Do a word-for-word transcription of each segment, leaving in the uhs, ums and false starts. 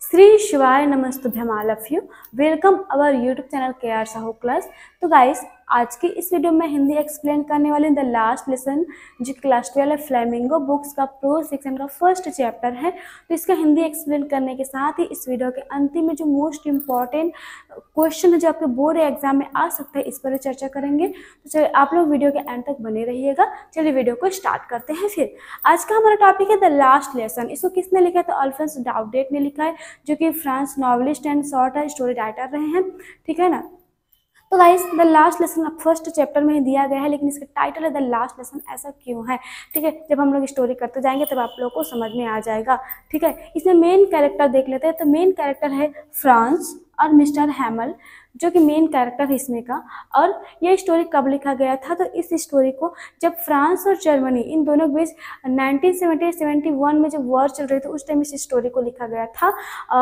श्री शिवाय नमस्तुभ्यम all of you. Welcome our YouTube channel K R Sahu class. तो guys, आज की इस वीडियो में हिंदी एक्सप्लेन करने वाले द लास्ट लेसन जो क्लास ट्वेल्व फ्लेमिंगो बुक्स का प्रो सेक्शन का फर्स्ट चैप्टर है। तो इसका हिंदी एक्सप्लेन करने के साथ ही इस वीडियो के अंतिम में जो मोस्ट इम्पॉर्टेंट क्वेश्चन है जो आपके बोर्ड एग्जाम में आ सकता है, इस पर चर्चा करेंगे। तो चलिए आप लोग वीडियो के एंड तक बने रहिएगा। चलिए वीडियो को स्टार्ट करते हैं। फिर आज का हमारा टॉपिक है द लास्ट लेसन। इसको किसने लिखा है? तो अल्फोंस डाउडेट ने लिखा है, जो कि France novelist and short story writer रहे हैं। ठीक है ना। तो गाइस, द लास्ट लेसन अब फर्स्ट चैप्टर में ही दिया गया है, लेकिन इसका टाइटल है द लास्ट लेसन। ऐसा क्यों है? ठीक है, जब हम लोग स्टोरी करते जाएंगे तब आप लोगों को समझ में आ जाएगा। ठीक है, इसमें मेन कैरेक्टर देख लेते हैं। तो मेन कैरेक्टर है फ्रांस और मिस्टर हैमल, जो कि मेन कैरेक्टर है इसमें का। और ये स्टोरी कब लिखा गया था? तो इस स्टोरी को जब फ्रांस और जर्मनी इन दोनों के बीच नाइनटीन सेवेंटी सेवेंटी वन में जब वॉर चल रही थी, उस टाइम इस स्टोरी को लिखा गया था।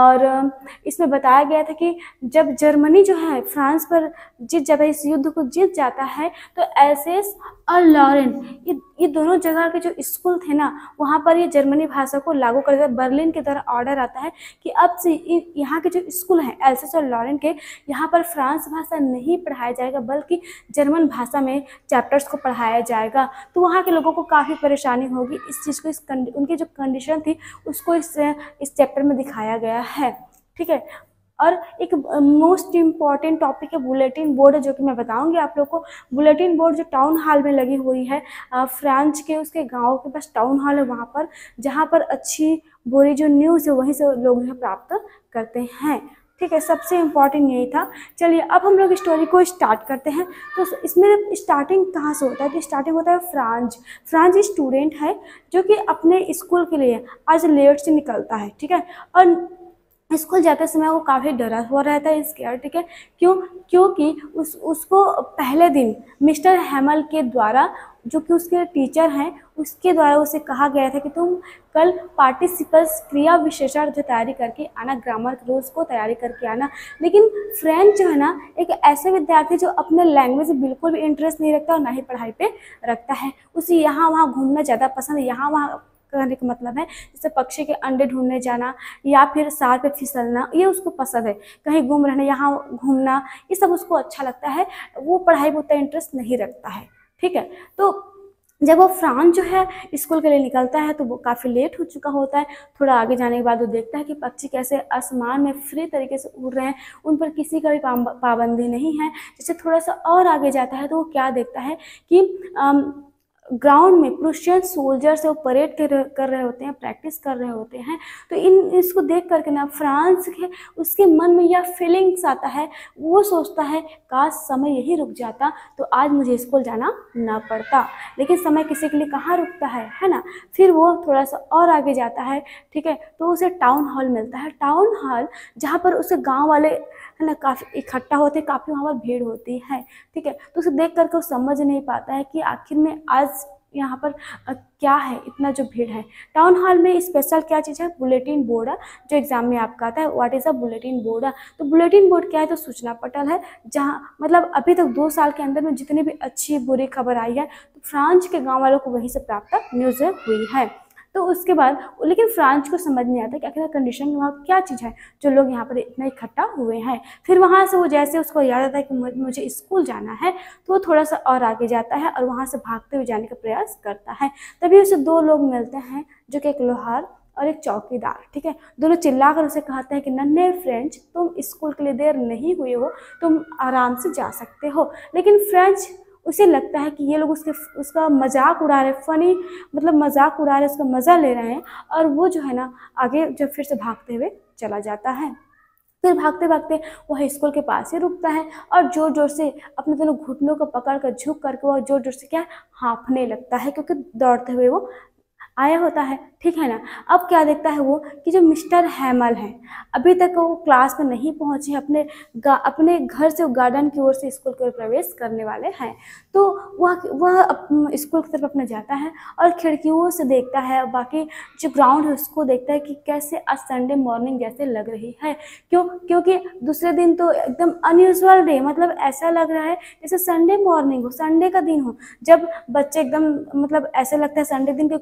और इसमें बताया गया था कि जब जर्मनी जो है फ्रांस पर जीत जाता है, इस युद्ध को जीत जाता है, तो एल्सेस और लॉरेन ये ये दोनों जगह के जो स्कूल थे ना, वहाँ पर ये जर्मनी भाषा को लागू कर दिया। बर्लिन के द्वारा ऑर्डर आता है कि अब से यहाँ के जो स्कूल हैं एल्सेस और लॉरेन के, यहाँ पर फ्रांस भाषा नहीं पढ़ाया जाएगा, बल्कि जर्मन भाषा में चैप्टर्स को पढ़ाया जाएगा। तो वहाँ के लोगों को काफ़ी परेशानी होगी। इस चीज़ को, इस उनकी जो कंडीशन थी उसको इस इस चैप्टर में दिखाया गया है। ठीक है। और एक मोस्ट इम्पॉर्टेंट टॉपिक है बुलेटिन बोर्ड, जो कि मैं बताऊंगी आप लोग को। बुलेटिन बोर्ड जो टाउन हॉल में लगी हुई है, फ्रांस के उसके गांव के पास टाउन हॉल है, वहाँ पर जहाँ पर अच्छी बुरी जो न्यूज़ है वहीं से लोग जो प्राप्त करते हैं। ठीक है, सबसे इम्पॉर्टेंट यही था। चलिए अब हम लोग स्टोरी को स्टार्ट करते हैं। तो इसमें स्टार्टिंग कहाँ से होता है? कि स्टार्टिंग होता है फ्रांस। फ्रांस स्टूडेंट है जो कि अपने स्कूल के लिए आज लेट से निकलता है। ठीक है, और स्कूल जाते समय वो काफ़ी डरा हुआ रहता है, स्केयर। ठीक है, क्यों? क्योंकि उस उसको पहले दिन मिस्टर हैमल के द्वारा, जो कि उसके टीचर हैं, उसके द्वारा उसे कहा गया था कि तुम कल पार्टिसिपल्स क्रिया विशेषण जो तैयारी करके आना, ग्रामर रूल्स को तैयारी करके आना। लेकिन फ्रेंच जो है ना, एक ऐसे विद्यार्थी जो अपने लैंग्वेज में बिल्कुल भी इंटरेस्ट नहीं रखता और ना ही पढ़ाई पे रखता है। उसे यहाँ वहाँ घूमना ज़्यादा पसंद है। यहाँ वहाँ करने का मतलब है जैसे पक्षी के अंडे ढूंढने जाना या फिर सार पे फिसलना, ये उसको पसंद है। कहीं घूम रहना, यहाँ घूमना, ये सब उसको अच्छा लगता है। वो पढ़ाई में उतना इंटरेस्ट नहीं रखता है। ठीक है, तो जब वो फ्रांस जो है स्कूल के लिए निकलता है तो वो काफ़ी लेट हो चुका होता है। थोड़ा आगे जाने के बाद वो देखता है कि पक्षी कैसे आसमान में फ्री तरीके से उड़ रहे हैं, उन पर किसी का भी पाबंदी नहीं है। जैसे थोड़ा सा और आगे जाता है तो वो क्या देखता है कि आम, ग्राउंड में प्रूशियन सोल्जर्स वो परेड कर रहे होते हैं, प्रैक्टिस कर रहे होते हैं। तो इन इसको देख करके ना फ्रांस के उसके मन में यह फीलिंग्स आता है। वो सोचता है काश समय यही रुक जाता तो आज मुझे स्कूल जाना ना पड़ता। लेकिन समय किसी के लिए कहाँ रुकता है, है ना। फिर वो थोड़ा सा और आगे जाता है। ठीक है, तो उसे टाउन हॉल मिलता है। टाउन हॉल जहाँ पर उसे गाँव वाले है ना काफ़ी इकट्ठा होते हैं, काफ़ी वहाँ पर भीड़ होती है। ठीक है, तो उसे देख करके वो समझ नहीं पाता है कि आखिर में आज यहाँ पर क्या है, इतना जो भीड़ है। टाउन हॉल में स्पेशल क्या चीज़ है? बुलेटिन बोर्ड है, जो एग्जाम में आपका आता है। What is a bulletin board है? तो बुलेटिन बोर्ड क्या है? तो सूचना पटल है, जहाँ मतलब अभी तक दो साल के अंदर में जितनी भी अच्छी बुरी खबर आई है तो फ्रांस के गाँव वालों को वहीं से प्राप्त न्यूज़ हुई है। तो उसके बाद लेकिन फ्रांस को समझ नहीं आता कि आखिर कंडीशन वहाँ क्या चीज़ है जो लोग यहाँ पर इतना इकट्ठा हुए हैं। फिर वहाँ से वो जैसे उसको याद आता है कि मुझे स्कूल जाना है, तो वो थोड़ा सा और आगे जाता है और वहाँ से भागते हुए जाने का प्रयास करता है। तभी उसे दो लोग मिलते हैं, जो कि एक लोहार और एक चौकीदार। ठीक है, दोनों चिल्लाकर उसे कहते हैं कि नन्हे फ्रेंच, तुम स्कूल के लिए देर नहीं हुई हो, तुम आराम से जा सकते हो। लेकिन फ्रेंच उसे लगता है कि ये लोग उसके उसका मजाक उड़ा रहे, फनी मतलब मजाक उड़ा रहे, उसका मज़ा ले रहे हैं। और वो जो है ना आगे जब फिर से भागते हुए चला जाता है। फिर भागते भागते वह स्कूल के पास ही रुकता है और जोर जोर से अपने दोनों घुटनों को पकड़ कर झुक करके वह जोर जोर से क्या हाँफने लगता है, क्योंकि दौड़ते हुए वो आया होता है। ठीक है ना। अब क्या देखता है वो कि जो मिस्टर हैमल हैं अभी तक वो क्लास में नहीं पहुंचे, अपने अपने घर से गार्डन की ओर से स्कूल की ओर प्रवेश करने वाले हैं। तो वह वह स्कूल की तरफ अपने जाता है और खिड़कियों से देखता है, बाकी जो ग्राउंड है उसको देखता है कि कैसे आज संडे मॉर्निंग जैसे लग रही है। क्यों? क्योंकि दूसरे दिन तो एकदम अनयूजुअल डे, मतलब ऐसा लग रहा है जैसे संडे मॉर्निंग हो, संडे का दिन हो, जब बच्चे एकदम मतलब ऐसे लगता है संडे दिन के कोई नहीं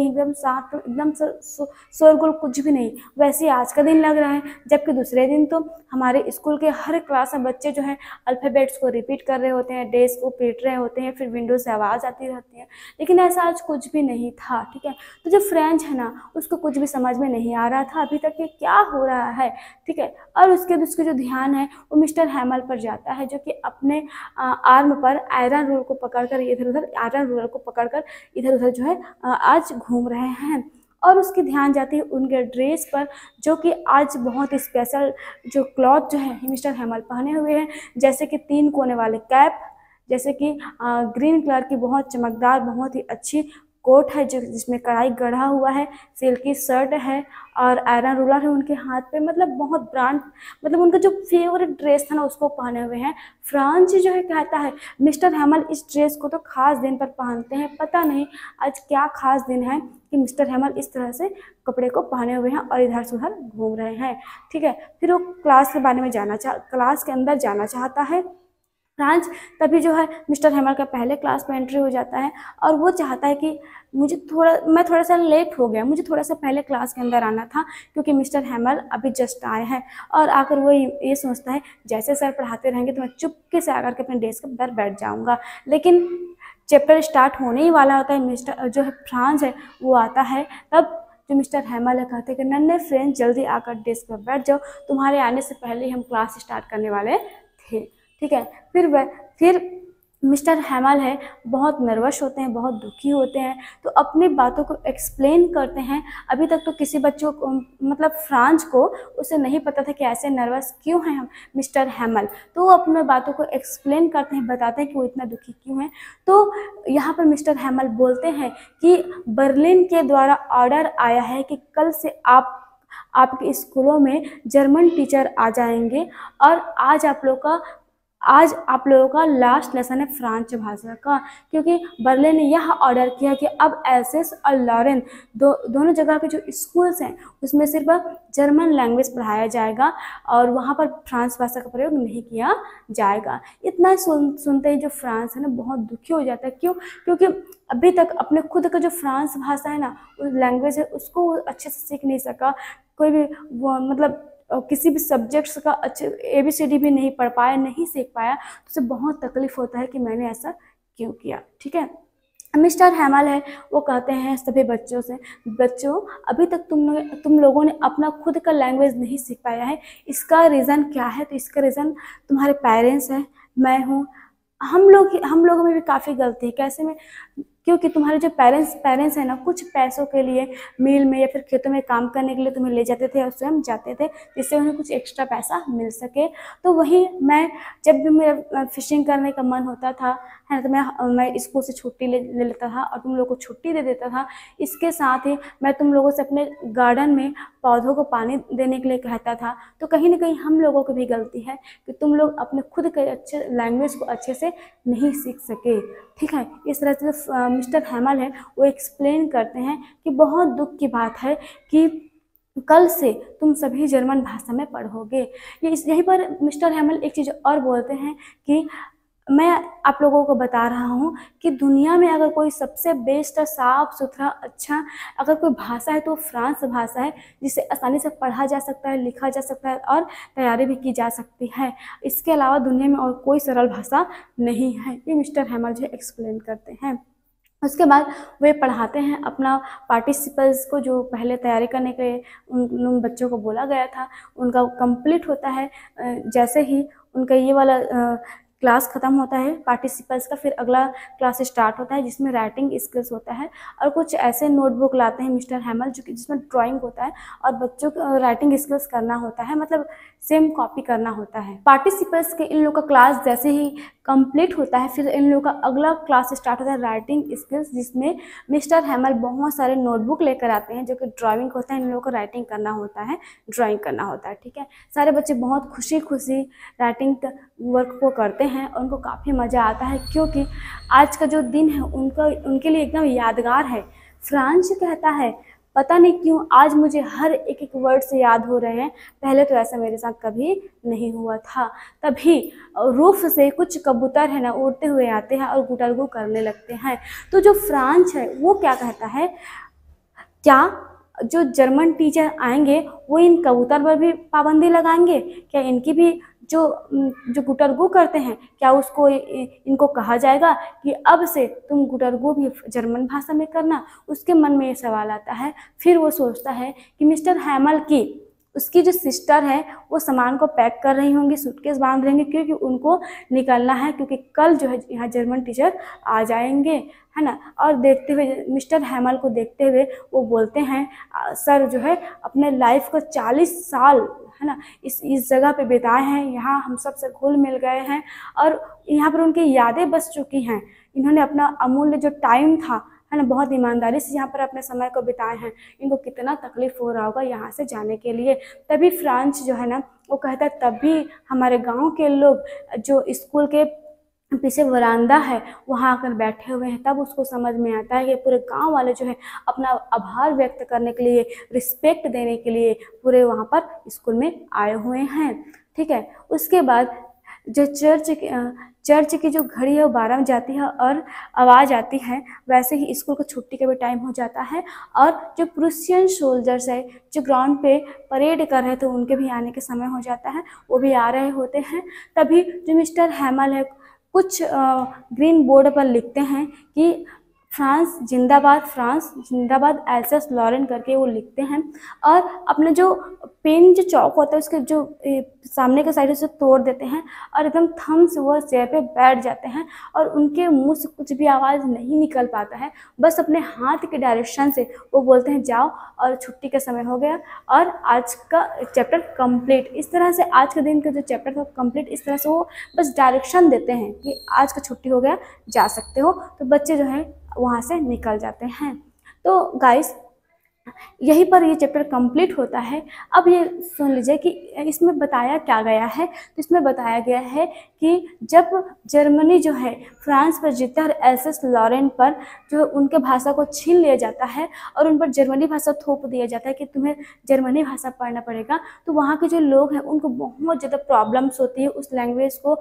नहीं, एकदम शांत, एकदम शोरगुल कुछ भी नहीं। वैसे ही आज का दिन लग रहा है, जबकि दूसरे दिन तो हमारे स्कूल के हर क्लास में बच्चे जो है अल्फ़ाबेट्स को रिपीट कर रहे होते हैं, डेस्क को पीट रहे होते हैं, फिर विंडो से आवाज़ आती रहती है। लेकिन ऐसा आज कुछ भी नहीं था, ठीक है। तो जो फ्रेंच है ना, उसको कुछ भी समझ में नहीं आ रहा था अभी तक कि क्या हो रहा है, ठीक है। और उसके उसका जो ध्यान है वो मिस्टर हैमल पर जाता है, जो कि अपने आर्म पर आयरन रूल को पकड़कर इधर उधर आयरन रूल को पकड़कर इधर उधर जो है आ, आज घूम रहे हैं। और उसकी ध्यान जाती है उनके ड्रेस पर, जो कि आज बहुत स्पेशल जो क्लॉथ जो है मिस्टर हैमल पहने हुए हैं, जैसे कि तीन कोने वाले कैप, जैसे कि ग्रीन कलर की बहुत चमकदार बहुत ही अच्छी कोट है जो जिसमें कढ़ाई गढ़ा हुआ है, सिल्की शर्ट है और आयरन रूलर है उनके हाथ पे। मतलब बहुत ब्रांड, मतलब उनका जो फेवरेट ड्रेस था ना उसको पहने हुए हैं। फ्रांस जो है कहता है मिस्टर हैमल इस ड्रेस को तो खास दिन पर पहनते हैं, पता नहीं आज क्या खास दिन है कि मिस्टर हैमल इस तरह से कपड़े को पहने हुए हैं और इधर से उधर घूम रहे हैं, ठीक है। फिर वो क्लास के बारे में जाना चाह क्लास के अंदर जाना चाहता है फ्रांस। तभी जो है मिस्टर हैमल का पहले क्लास में एंट्री हो जाता है और वो चाहता है कि मुझे थोड़ा मैं थोड़ा सा लेट हो गया, मुझे थोड़ा सा पहले क्लास के अंदर आना था, क्योंकि मिस्टर हैमल अभी जस्ट आए हैं। और आकर वो ये सोचता है जैसे सर पढ़ाते रहेंगे तो मैं चुपके से आकर के अपने डेस्क पर बैठ जाऊँगा। लेकिन चैप्टर स्टार्ट होने ही वाला होता है, मिस्टर जो है फ्रांस है वो आता है, तब जो मिस्टर हैमल है कहते हैं कि नन्हे फ्रेंड जल्दी आकर डेस्क पर बैठ जाओ, तुम्हारे आने से पहले ही हम क्लास स्टार्ट करने वाले थे, ठीक है। फिर वह फिर मिस्टर हैमल है बहुत नर्वस होते हैं, बहुत दुखी होते हैं, तो अपनी बातों को एक्सप्लेन करते हैं। अभी तक तो किसी बच्चों को मतलब फ्रांस को उसे नहीं पता था कि ऐसे नर्वस क्यों हैं हम मिस्टर हैमल, तो वो अपने बातों को एक्सप्लेन करते हैं, बताते हैं कि वो इतना दुखी क्यों हैं। तो यहाँ पर मिस्टर हैमल बोलते हैं कि बर्लिन के द्वारा ऑर्डर आया है कि कल से आप आपके स्कूलों में जर्मन टीचर आ जाएंगे और आज आप लोग का आज आप लोगों का लास्ट लेसन है फ्रांच भाषा का, क्योंकि बर्लिन ने यह ऑर्डर किया कि अब एल्सेस और लॉरेन दो दोनों जगह के जो स्कूल्स हैं उसमें सिर्फ जर्मन लैंग्वेज पढ़ाया जाएगा और वहाँ पर फ्रांस भाषा का प्रयोग नहीं किया जाएगा। इतना सुन सुनते ही जो फ्रांस है ना बहुत दुखी हो जाता है। क्यों? क्योंकि अभी तक अपने खुद का जो फ्रांस भाषा है ना, उस लैंग्वेज है, उसको अच्छे से सीख नहीं सका। कोई भी वो मतलब किसी भी सब्जेक्ट्स का अच्छे ए बी सी डी भी नहीं पढ़ पाया, नहीं सीख पाया, तो उसे बहुत तकलीफ होता है कि मैंने ऐसा क्यों किया, ठीक है। मिस्टर हैमल है वो कहते हैं सभी बच्चों से, बच्चों अभी तक तुम तुम लोगों ने अपना खुद का लैंग्वेज नहीं सीख पाया है, इसका रीज़न क्या है? तो इसका रीज़न तुम्हारे पेरेंट्स हैं, मैं हूँ, हम लोग हम लोगों में भी काफ़ी गलती है। कैसे में? क्योंकि तुम्हारे जो पेरेंट्स पेरेंट्स हैं ना, कुछ पैसों के लिए मिल में या फिर खेतों में काम करने के लिए तुम्हें ले जाते थे और स्वयं जाते थे, जिससे उन्हें कुछ एक्स्ट्रा पैसा मिल सके। तो वही मैं जब भी मेरा फिशिंग करने का मन होता था है ना, तो मैं मैं स्कूल से छुट्टी ले ले लेता था और तुम लोगों को छुट्टी दे देता था। इसके साथ ही मैं तुम लोगों से अपने गार्डन में पौधों को पानी देने के लिए कहता था। तो कहीं ना कहीं हम लोगों की भी गलती है कि तुम लोग अपने खुद के अच्छे लैंग्वेज को अच्छे से नहीं सीख सके, ठीक है। इस तरह से मिस्टर हैमल है वो एक्सप्लेन करते हैं कि बहुत दुख की बात है कि कल से तुम सभी जर्मन भाषा में पढ़ोगे। ये यहीं पर मिस्टर हैमल एक चीज़ और बोलते हैं कि मैं आप लोगों को बता रहा हूँ कि दुनिया में अगर कोई सबसे बेस्ट साफ सुथरा अच्छा अगर कोई भाषा है तो फ्रांस भाषा है, जिसे आसानी से पढ़ा जा सकता है, लिखा जा सकता है और तैयारी भी की जा सकती है। इसके अलावा दुनिया में और कोई सरल भाषा नहीं है। ये मिस्टर हैमल जो एक्सप्लेन करते हैं। उसके बाद वे पढ़ाते हैं अपना पार्टिसिपल्स को, जो पहले तैयारी करने के लिए उन उन बच्चों को बोला गया था, उनका कंप्लीट होता है। जैसे ही उनका ये वाला क्लास ख़त्म होता है पार्टिसिपल्स का, फिर अगला क्लास स्टार्ट होता है जिसमें राइटिंग स्किल्स होता है और कुछ ऐसे नोटबुक लाते हैं मिस्टर हैमल जो कि जिसमें ड्राइंग होता है और बच्चों को राइटिंग स्किल्स करना होता है, मतलब सेम कॉपी करना होता है। पार्टिसिपल्स के इन लोग का क्लास जैसे ही कंप्लीट होता है फिर इन लोग का अगला क्लास स्टार्ट होता है राइटिंग स्किल्स, जिसमें मिस्टर हैमल बहुत सारे नोटबुक लेकर आते हैं जो कि ड्राइंग होता है, इन लोगों को राइटिंग करना होता है, ड्राइंग करना होता है, ठीक है। सारे बच्चे बहुत खुशी खुशी राइटिंग वर्क को करते हैं और उनको काफ़ी मज़ा आता है, क्योंकि आज का जो दिन है उनका उनके लिए एकदम यादगार है। फ्रांस कहता है पता नहीं क्यों आज मुझे हर एक एक वर्ड से याद हो रहे हैं, पहले तो ऐसा मेरे साथ कभी नहीं हुआ था। तभी रूफ से कुछ कबूतर है ना उड़ते हुए आते हैं और गुटरगू करने लगते हैं। तो जो फ्रांस है वो क्या कहता है, क्या जो जर्मन टीचर आएंगे वो इन कबूतर पर भी पाबंदी लगाएंगे? क्या इनकी भी जो जो गुटरगू करते हैं, क्या उसको इनको कहा जाएगा कि अब से तुम गुटरगू भी जर्मन भाषा में करना? उसके मन में ये सवाल आता है। फिर वो सोचता है कि मिस्टर हैमल की उसकी जो सिस्टर है वो सामान को पैक कर रही होंगी, सूटकेस बांध रही होंगी, क्योंकि उनको निकलना है, क्योंकि कल जो है यहाँ जर्मन टीचर आ जाएंगे, है ना। और देखते हुए मिस्टर हैमल को देखते हुए वो बोलते हैं, सर जो है अपने लाइफ को चालीस साल है ना इस इस जगह पे बिताए हैं, यहाँ हम सब से घुल मिल गए हैं और यहाँ पर उनकी यादें बस चुकी हैं। इन्होंने अपना अमूल्य जो टाइम था है ना बहुत ईमानदारी से यहाँ पर अपने समय को बिताए हैं। इनको कितना तकलीफ हो रहा होगा यहाँ से जाने के लिए। तभी फ्रांस जो है ना वो कहता है, तभी हमारे गांव के लोग जो स्कूल के पीछे वरांदा है वहाँ आकर बैठे हुए हैं। तब उसको समझ में आता है कि पूरे गांव वाले जो है अपना आभार व्यक्त करने के लिए, रिस्पेक्ट देने के लिए पूरे वहाँ पर स्कूल में आए हुए हैं। ठीक है, उसके बाद जो चर्च चर्च की जो घड़ी है वो बारह बज जाती है और आवाज़ आती है। वैसे ही स्कूल को छुट्टी का भी टाइम हो जाता है और जो प्रूसियन सोल्जर्स है जो ग्राउंड पे परेड कर रहे थे उनके भी आने के समय हो जाता है, वो भी आ रहे होते हैं। तभी जो मिस्टर हैमल है कुछ ग्रीन बोर्ड पर लिखते हैं कि फ्रांस जिंदाबाद, फ्रांस जिंदाबाद, एल्सेस लॉरेन करके वो लिखते हैं। और अपने जो पेन जो चौक होता है उसके जो सामने के साइड से तोड़ देते हैं और एकदम थम से वो चेयर पे बैठ जाते हैं और उनके मुंह से कुछ भी आवाज़ नहीं निकल पाता है। बस अपने हाथ के डायरेक्शन से वो बोलते हैं जाओ और छुट्टी का समय हो गया और आज का चैप्टर कंप्लीट। इस तरह से आज के दिन का जो चैप्टर था कंप्लीट, इस तरह से वो बस डायरेक्शन देते हैं कि आज का छुट्टी हो गया, जा सकते हो। तो बच्चे जो हैं वहाँ से निकल जाते हैं। तो गाइस यहीं पर ये चैप्टर कंप्लीट होता है। अब ये सुन लीजिए कि इसमें बताया क्या गया है। तो इसमें बताया गया है कि जब जर्मनी जो है फ्रांस पर जीता और एल्सेस लॉरेन पर जो उनके भाषा को छीन लिया जाता है और उन पर जर्मनी भाषा थोप दिया जाता है कि तुम्हें जर्मनी भाषा पढ़ना पड़ेगा, तो वहाँ के जो लोग हैं उनको बहुत ज़्यादा प्रॉब्लम्स होती है उस लैंग्वेज को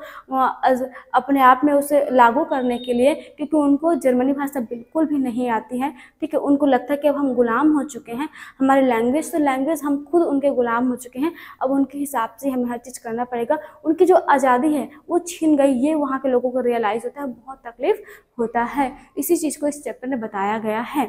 अपने आप में उसे लागू करने के लिए, क्योंकि उनको जर्मनी भाषा बिल्कुल भी नहीं आती है। ठीक है, उनको लगता है कि अब हम गुलाम हो चुके हैं, हमारे लैंग्वेज से लैंग्वेज हम खुद उनके गुलाम हो चुके हैं, अब उनके हिसाब से हमें हर चीज़ करना पड़ेगा। उनकी जो आज़ादी है वो छीन गई, ये वहाँ के लोगों को रियलाइज़ होता है, बहुत तकलीफ होता है। इसी चीज़ को इस चैप्टर में बताया गया है।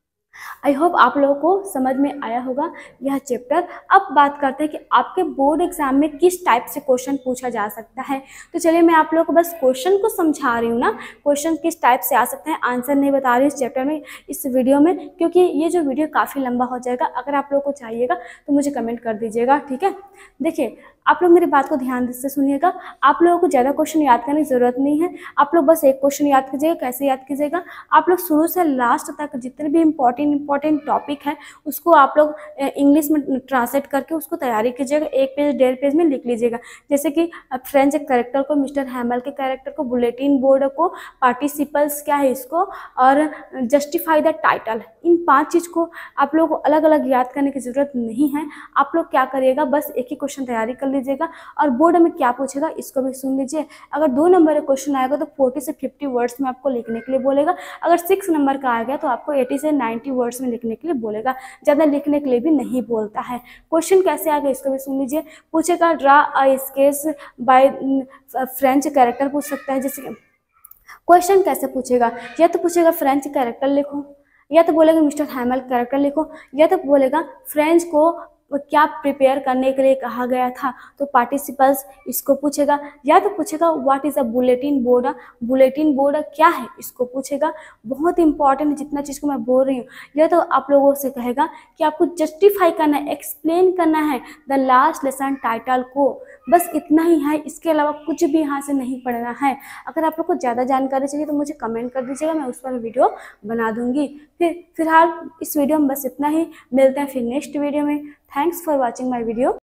आई होप आप लोगों को समझ में आया होगा यह चैप्टर। अब बात करते हैं कि आपके बोर्ड एग्जाम में किस टाइप से क्वेश्चन पूछा जा सकता है। तो चलिए मैं आप लोगों को बस क्वेश्चन को समझा रही हूँ ना, क्वेश्चन किस टाइप से आ सकते हैं, आंसर नहीं बता रही इस चैप्टर में, इस वीडियो में, क्योंकि ये जो वीडियो काफ़ी लंबा हो जाएगा। अगर आप लोगों को चाहिएगा तो मुझे कमेंट कर दीजिएगा, ठीक है। देखिए आप लोग मेरी बात को ध्यान से सुनिएगा। आप लोगों को ज़्यादा क्वेश्चन याद करने की ज़रूरत नहीं है, आप लोग बस एक क्वेश्चन याद कीजिएगा। कैसे याद कीजिएगा, आप लोग शुरू से लास्ट तक जितने भी इंपॉर्टेंट इंपॉर्टेंट टॉपिक है उसको आप लोग इंग्लिश में ट्रांसलेट करके उसको तैयारी कीजिएगा, एक पेज डेढ़ पेज में लिख लीजिएगा। जैसे कि फ्रेंच कैरेक्टर को, मिस्टर हैमल के कैरेक्टर को, बुलेटिन बोर्ड को, पार्टिसिपल्स क्या है इसको, और जस्टिफाई द टाइटल, इन पांच चीज़ को आप लोगों को अलग अलग याद करने की ज़रूरत नहीं है। आप लोग क्या करिएगा, बस एक ही क्वेश्चन तैयारी कर लीजिएगा और बोर्ड में क्या पूछेगा इसको भी सुन लीजिए। अगर दो नंबर का क्वेश्चन आएगा तो चालीस से पचास वर्ड्स में आपको लिखने के लिए बोलेगा। अगर सिक्स नंबर का आ गया तो आपको अस्सी से नब्बे वर्ड्स में लिखने के लिए बोलेगा, ज़्यादा लिखने के लिए भी नहीं बोलता है। क्वेश्चन कैसे आ गया इसको भी सुन लीजिए। पूछेगा draw a sketch by French character पूछ सकता है। जैसे क्वेश्चन कैसे पूछेगा, या तो पूछेगा फ्रेंच कैरेक्टर लिखो, या तो बोलेगा मिस्टर हैमल कैरेक्टर लिखो, या तो बोलेगा फ्रेंच को क्या प्रिपेयर करने के लिए कहा गया था, तो पार्टिसिपल्स इसको पूछेगा। या तो पूछेगा what is a bulletin board, bulletin board क्या है इसको पूछेगा। बहुत इंपॉर्टेंट जितना चीज़ को मैं बोल रही हूँ। या तो आप लोगों से कहेगा कि आपको जस्टिफाई करना है, एक्सप्लेन करना है द लास्ट लेसन टाइटल को, बस इतना ही है, इसके अलावा कुछ भी यहाँ से नहीं पढ़ना है। अगर आप लोग को ज़्यादा जानकारी चाहिए तो मुझे कमेंट कर दीजिएगा, मैं उस पर वीडियो बना दूंगी। फिर फिलहाल इस वीडियो में बस इतना ही, मिलते हैं फिर नेक्स्ट वीडियो में। Thanks for watching my video.